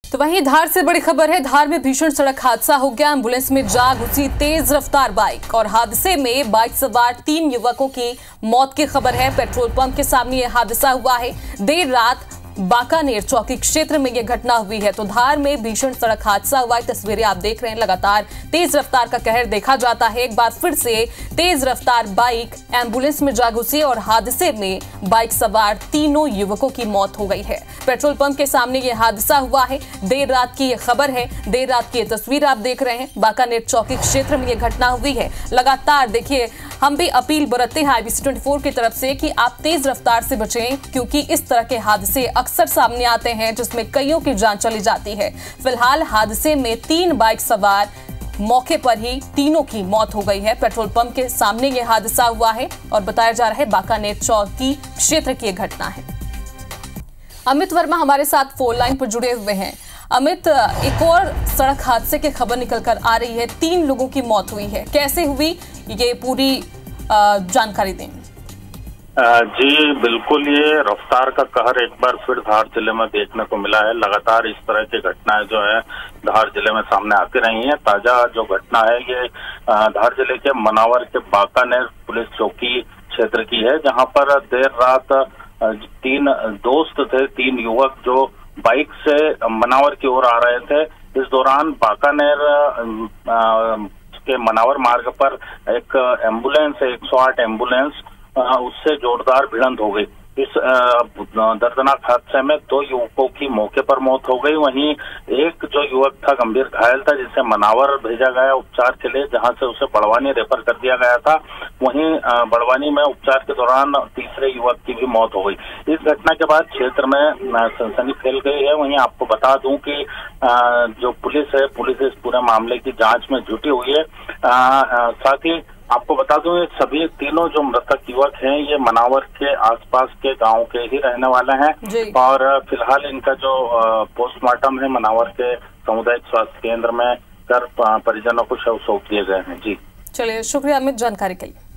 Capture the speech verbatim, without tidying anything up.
तो वहीं धार से बड़ी खबर है। धार में भीषण सड़क हादसा हो गया। एम्बुलेंस में जा घुसी तेज रफ्तार बाइक और हादसे में बाइक सवार तीन युवकों की मौत की खबर है। पेट्रोल पंप के सामने यह हादसा हुआ है। देर रात बाकानेर चौकी क्षेत्र में यह घटना हुई है। तो धार में भीषण सड़क हादसा हुआ है। तस्वीरें आप देख रहे हैं। लगातार तेज रफ्तार का कहर देखा जाता है। एक बार फिर से तेज रफ्तार बाइक एम्बुलेंस में जा घुसी और हादसे में बाइक सवार तीनों युवकों की मौत हो गई है। पेट्रोल पंप के सामने यह हादसा हुआ है। देर रात की यह खबर है। देर रात की तस्वीर आप देख रहे हैं। बाकानेर चौकी क्षेत्र में यह घटना हुई है। लगातार देखिए, हम भी अपील बरतते हैं आईबीसी चौबीस की तरफ से कि आप तेज रफ्तार से बचें, क्योंकि इस तरह के हादसे अक्सर सामने आते हैं जिसमें कईयों की जान चली जाती है। फिलहाल हादसे में तीन बाइक सवार मौके पर ही तीनों की मौत हो गई है। पेट्रोल पंप के सामने यह हादसा हुआ है और बताया जा रहा है बाकानेर चौकी क्षेत्र की घटना है। अमित वर्मा हमारे साथ फोन लाइन पर जुड़े हुए हैं। अमित, एक और सड़क हादसे की खबर निकल कर आ रही है। तीन लोगों की मौत हुई है, कैसे हुई ये पूरी जानकारी दें। जी बिल्कुल, ये रफ्तार का कहर एक बार फिर धार जिले में देखने को मिला है। लगातार इस तरह की घटनाएं जो है धार जिले में सामने आती रही हैं। ताजा जो घटना है ये धार जिले के मनावर के बाकानेर पुलिस चौकी क्षेत्र की है, जहां पर देर रात तीन दोस्त थे, तीन युवक जो बाइक से मनावर की ओर आ रहे थे। इस दौरान बाकानेर के मनावर मार्ग पर एक एम्बुलेंस एक सौ आठ एम्बुलेंस उससे जोरदार भिड़ंत हो गई। इस दर्दनाक हादसे में दो युवकों की मौके पर मौत हो गई। वहीं एक जो युवक था गंभीर घायल था, जिसे मनावर भेजा गया उपचार के लिए, जहां से उसे बड़वानी रेफर कर दिया गया था। वहीं बड़वानी में उपचार के दौरान तीसरे युवक की भी मौत हो गई। इस घटना के बाद क्षेत्र में सनसनी फैल गई है। वहीं आपको बता दूं कि जो पुलिस है, पुलिस इस पूरे मामले की जांच में जुटी हुई है। साथ ही आपको बता दूं, ये सभी तीनों जो मृतक युवक हैं ये मनावर के आसपास के गांव के ही रहने वाले हैं और फिलहाल इनका जो पोस्टमार्टम है मनावर के सामुदायिक स्वास्थ्य केंद्र में कर परिजनों को शव सौंप दिए गए हैं। जी चलिए, शुक्रिया अमित जानकारी के लिए।